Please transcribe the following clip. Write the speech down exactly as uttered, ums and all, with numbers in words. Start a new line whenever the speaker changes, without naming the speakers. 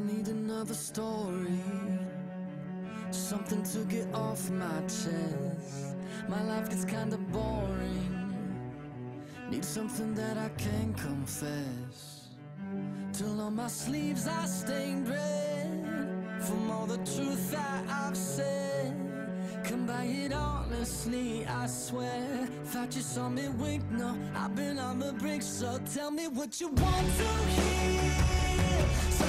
need another story, something to get off my chest. My life gets kinda boring, need something that I can confess. Till on my sleeves are stained red from all the truth that I've said. Come by it honestly, I swear. Thought you saw me wink, no, I've been on the brink. So tell me what you want to hear, so